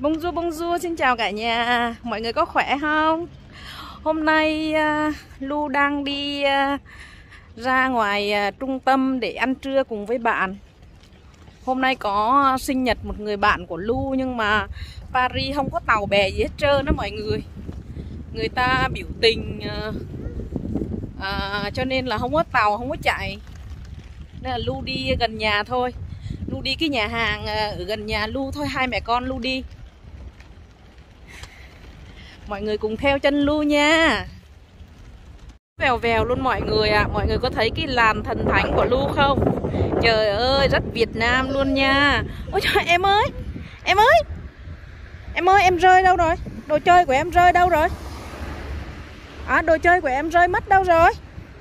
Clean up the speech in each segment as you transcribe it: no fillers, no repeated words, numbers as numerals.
Bonjour, xin chào cả nhà. Mọi người có khỏe không? Hôm nay Lu đang đi ra ngoài trung tâm để ăn trưa cùng với bạn. Hôm nay có sinh nhật một người bạn của Lu, nhưng mà Paris không có tàu bè gì hết trơn đó mọi người. Người ta biểu tình cho nên là không có tàu, không có chạy. Nên là Lu đi gần nhà thôi. Lu đi cái nhà hàng ở gần nhà Lu thôi, hai mẹ con Lu đi. Mọi người cùng theo chân Lu nha. Vèo vèo luôn mọi người ạ. Mọi người có thấy cái làn thần thánh của Lu không? Trời ơi, rất Việt Nam luôn nha. Ôi trời, em ơi, em rơi đâu rồi? Đồ chơi của em rơi đâu rồi? Đồ chơi của em rơi mất đâu rồi?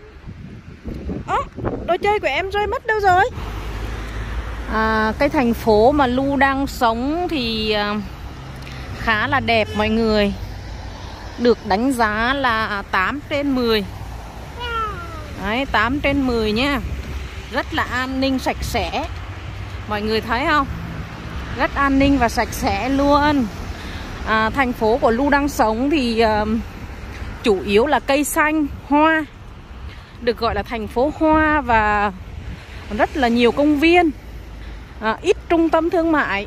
Đồ chơi của em rơi mất đâu rồi? Cái thành phố mà Lu đang sống thì khá là đẹp mọi người. Được đánh giá là 8 trên 10. Đấy, 8 trên 10 nha. Rất là an ninh, sạch sẽ. Mọi người thấy không? Rất an ninh và sạch sẽ luôn. Thành phố của Lu đang sống thì chủ yếu là cây xanh, hoa. Được gọi là thành phố hoa và rất là nhiều công viên. Ít trung tâm thương mại.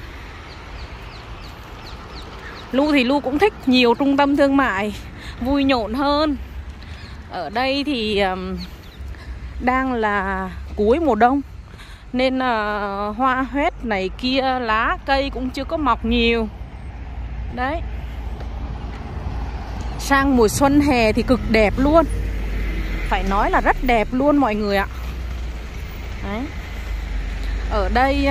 Lu thì Lu cũng thích nhiều trung tâm thương mại, vui nhộn hơn. Ở đây thì đang là cuối mùa đông, nên hoa hoét này kia, lá cây cũng chưa có mọc nhiều. Đấy. Sang mùa xuân hè thì cực đẹp luôn. Phải nói là rất đẹp luôn mọi người ạ. Đấy. Ở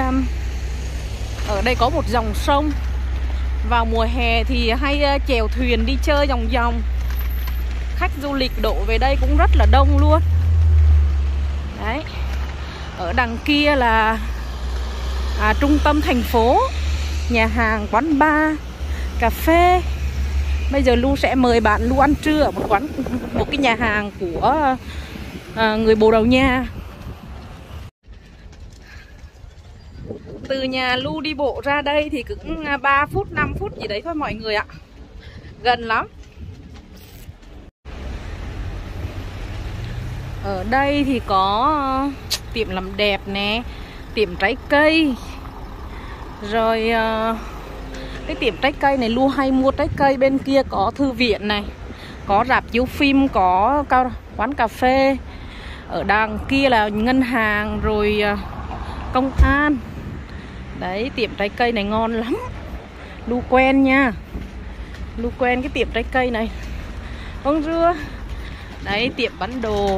đây có một dòng sông. Vào mùa hè thì hay chèo thuyền đi chơi vòng vòng. Khách du lịch đổ về đây cũng rất là đông luôn. Đấy. Ở đằng kia là trung tâm thành phố, nhà hàng, quán bar, cà phê. Bây giờ Lu sẽ mời bạn Lu ăn trưa ở một cái nhà hàng của người Bồ Đào Nha. Từ nhà Lu đi bộ ra đây thì cũng 3 phút, 5 phút gì đấy thôi mọi người ạ. Gần lắm. Ở đây thì có tiệm làm đẹp nè, tiệm trái cây. Rồi cái tiệm trái cây này Lu hay mua trái cây. Bên kia có thư viện này, có rạp chiếu phim, có quán cà phê. Ở đằng kia là ngân hàng, rồi công an. Đấy, tiệm trái cây này ngon lắm. Lu quen nha. Lu quen cái tiệm trái cây này. Bonjour. Đấy, tiệm bán đồ.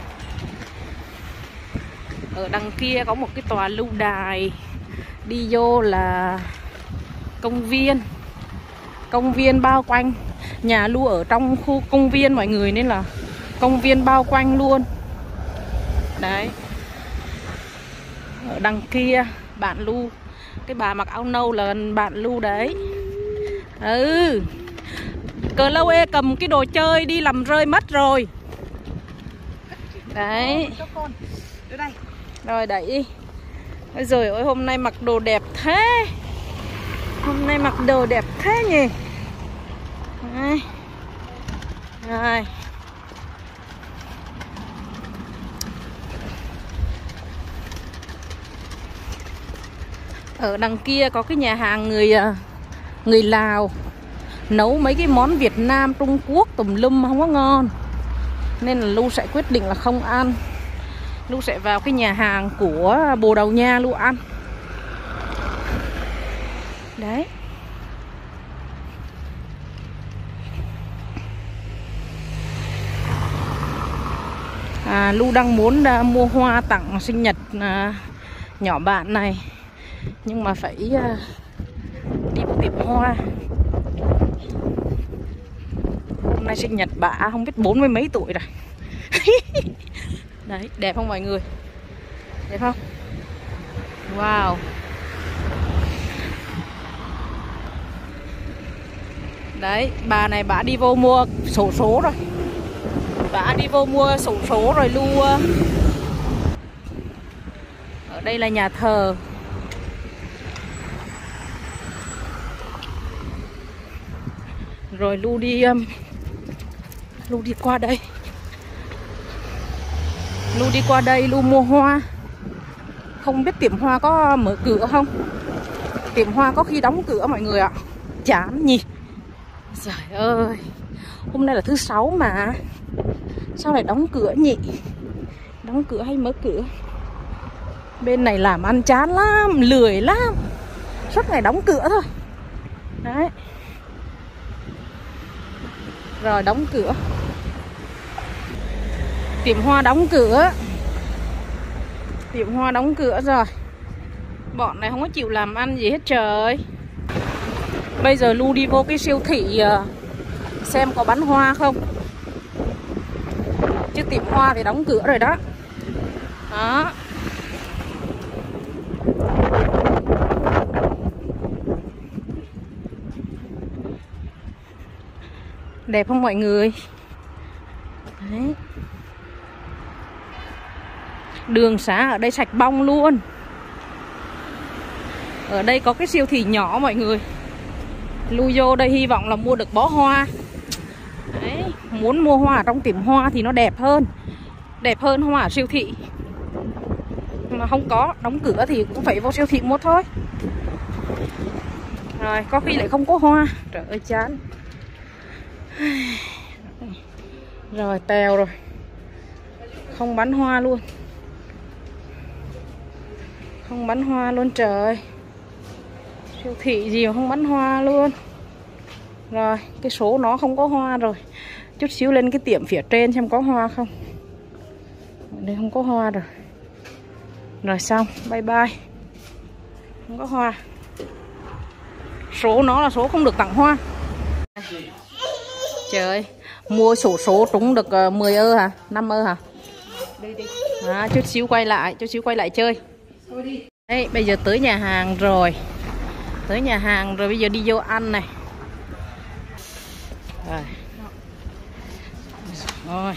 Ở đằng kia có một cái tòa lưu đài. Đi vô là công viên. Công viên bao quanh. Nhà Lu ở trong khu công viên mọi người, nên là công viên bao quanh luôn. Đấy. Ở đằng kia bạn Lu, cái bà mặc áo nâu là bạn Lu đấy. Chloe cầm cái đồ chơi đi làm rơi mất rồi. Đấy. Rồi đẩy đi. Ôi giời ơi, hôm nay mặc đồ đẹp thế. Hôm nay mặc đồ đẹp thế nhỉ. Đấy. Rồi. Ở đằng kia có cái nhà hàng người Lào nấu mấy cái món Việt Nam, Trung Quốc tùm lum không có ngon, nên là Lu sẽ quyết định là không ăn. Lu sẽ vào cái nhà hàng của Bồ Đào Nha Lu ăn. Đấy. Lu đang muốn mua hoa tặng sinh nhật nhỏ bạn này, nhưng mà phải đi một tiệm hoa. Hôm nay sinh nhật bà không biết 40 mấy tuổi rồi. Đấy, đẹp không mọi người? Đẹp không? Wow. Đấy, bà này bà đi vô mua xổ số rồi. Bà đi vô mua xổ số rồi Lu. Ở đây là nhà thờ. Rồi Lu đi qua đây. Lu đi qua đây, Lu mua hoa. Không biết tiệm hoa có mở cửa không? Tiệm hoa có khi đóng cửa mọi người ạ. Chán nhỉ. Trời ơi, hôm nay là thứ Sáu mà sao lại đóng cửa nhỉ? Đóng cửa hay mở cửa? Bên này làm ăn chán lắm, lười lắm, suốt ngày đóng cửa thôi. Đấy. Rồi đóng cửa. Tiệm hoa đóng cửa. Tiệm hoa đóng cửa rồi. Bọn này không có chịu làm ăn gì hết trời. Bây giờ Lu đi vô cái siêu thị xem có bán hoa không. Chứ tiệm hoa thì đóng cửa rồi đó. Đó. Đẹp không mọi người? Đấy. Đường xá ở đây sạch bong luôn. Ở đây có cái siêu thị nhỏ mọi người. Lu vô đây hy vọng là mua được bó hoa. Đấy. Muốn mua hoa ở trong tiệm hoa thì nó đẹp hơn. Đẹp hơn hoa ở siêu thị. Mà không có, đóng cửa thì cũng phải vô siêu thị mua thôi. Rồi, có khi lại không có hoa. Trời ơi chán. Rồi, tèo rồi. Không bán hoa luôn. Không bán hoa luôn trời. Siêu thị gì mà không bán hoa luôn. Rồi, cái số nó không có hoa rồi. Chút xíu lên cái tiệm phía trên xem có hoa không. Ở đây không có hoa rồi. Rồi xong, bye bye. Không có hoa. Số nó là số không được tặng hoa. Trời ơi, mua số trúng được 10 ơ hả? 5 ơ hả? À, chút xíu quay lại chơi. Đấy, bây giờ tới nhà hàng rồi. Tới nhà hàng rồi, bây giờ đi vô ăn này. Rồi. Rồi.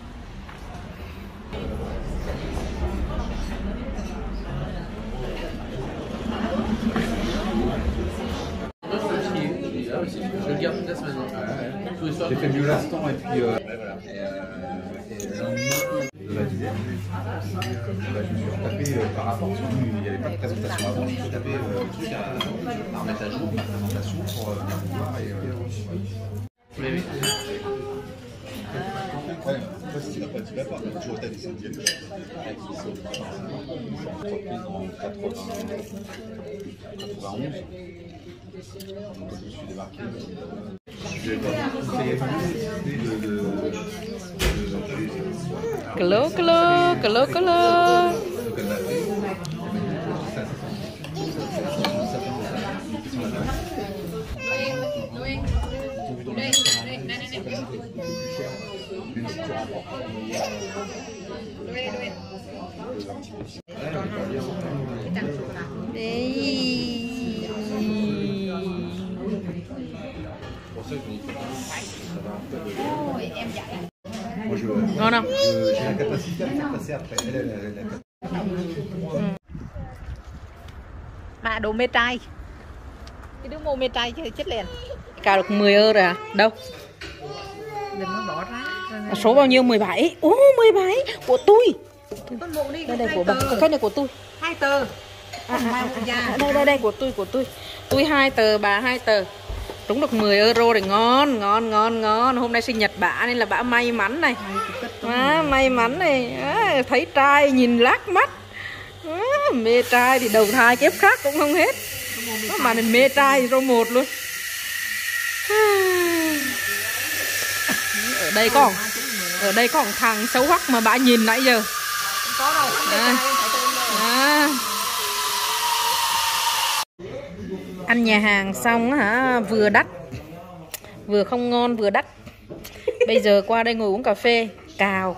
J'ai fait mieux l'instant et puis voilà. Et le lendemain de la dizaine, je me suis retapé par rapport à celui où il n'y avait pas de présentation avant. Je me suis tapé le truc à remettre à jour, la présentation pour venir vous voir et vous l'avez vu? Ouais, toi si tu l'as pas, tu l'as pas. Tu as toujours été à des centièmes. Entreprise en 91. Donc je me suis démarqué. Clo. Ngon không? J'ai la capacité à faire passer après. Mà đồ mê trai. Cái đứa mua mê trai chứ chết liền. Cào được 10 ơ rồi à? Đâu? Đừng nó bỏ ra. Số bao nhiêu? 17. Ồ, 17 của tôi. Đây của bà. Cái này của tôi. 2 tờ. Đây của tôi. Tôi 2 tờ, bà 2 tờ. Trúng được 10 euro rồi, ngon. Hôm nay sinh nhật bả nên là bả may mắn này. May mắn này. Thấy trai nhìn lác mắt. Mê trai thì đầu thai kiếp khác cũng không hết. Mà nên mê trai thì rô một luôn. Ở đây có một thằng xấu hoắc mà bả nhìn nãy giờ. Có đâu, Ăn nhà hàng xong hả, vừa đắt, vừa không ngon vừa đắt. Bây giờ qua đây ngồi uống cà phê, cào.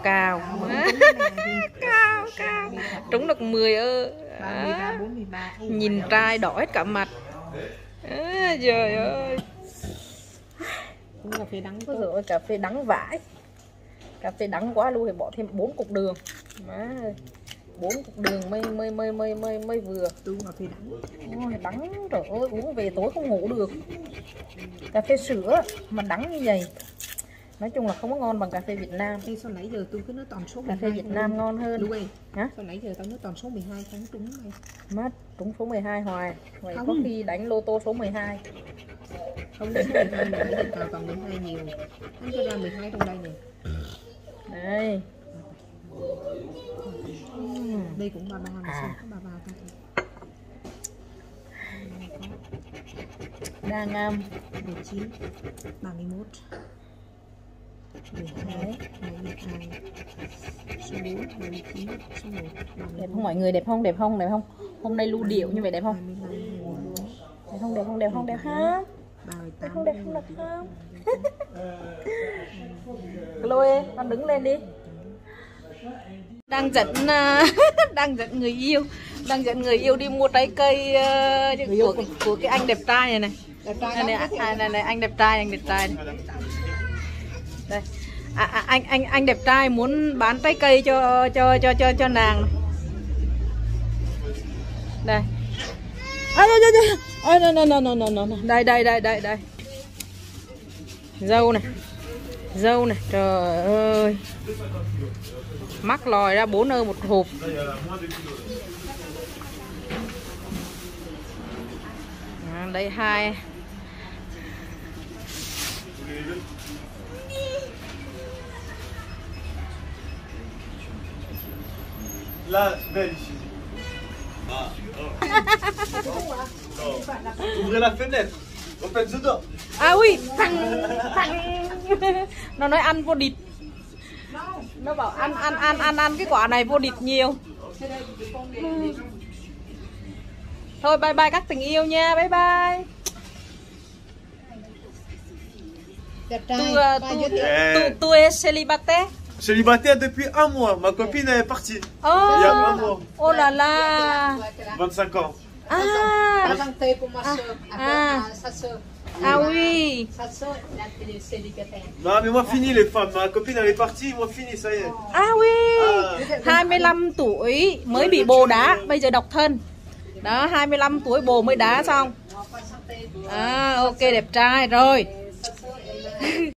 Trúng được 10 ơ. Nhìn trai đỏ hết cả mặt. Trời ơi. cà phê đắng. Ôi giời ơi, cà phê đắng vãi. Cà phê đắng quá luôn thì bỏ thêm 4 cục đường. Má ơi. 4 cục đường mới vừa. Tôi mà phi đắng. Ôi, đắng, trời ơi, uống về tối không ngủ được. Cà phê sữa mà đắng như vậy, nói chung là không có ngon bằng cà phê Việt Nam. Ê, sao nãy giờ tôi cứ nói toàn số 12. Cà phê Việt Nam ngon hơn. Đúng rồi. Hả? Sao nãy giờ tao nói toàn số 12 tháng trúng này. Mất trúng số 12 hoài. Vậy Không. có khi đánh lô tô số 12. Không đến số 12 mà nãy giờ toàn toàn 12 nhiều. Anh cho ra 12 trong đây nè. Đây. Đây cũng 33 mà sao có 33 ta. Đang 19 31 12 22 số 4 29 số 1 đẹp không mọi người, đẹp không, đẹp không, đẹp không? Hôm nay lưu điệu như vậy đẹp không? 25 Đẹp không, đẹp không, đẹp không, đẹp không? Đẹp không, đẹp không, đẹp không? Chloe, con đứng lên đi. Đang dẫn đang dẫn người yêu đi mua trái cây của cái anh đẹp trai này này, anh đẹp trai này. Đây. Anh đẹp trai muốn bán trái cây cho nàng. Đây. No. Đây. Dâu này, trời ơi. Mắc lòi ra 4 ơ một hộp. Đây 2. Là, belle ici. Ouvrez la fenêtre. On fait dedans. À ui, thằng nó nói ăn vô địch. Nó bảo ăn cái quả này vô địch nhiều. Thôi bye bye các tình yêu nha, bye bye. Tu es célibataire? Célibataire depuis 1 mois. Ma copine elle est partie. Il y a 1 mois. Oh là là. 25 ans. Présenté pour ma soeur, sa soeur. Ah oui. Sa soeur, elle est célibataire. Non mais moi fini les femmes. Ma copine elle est partie, moi fini, ça y est. Ah oui. 25 tuổi mới bị bồ đá, bây giờ độc thân. Đó, 25 tuổi bồ mới đá xong. Ok, đẹp trai rồi.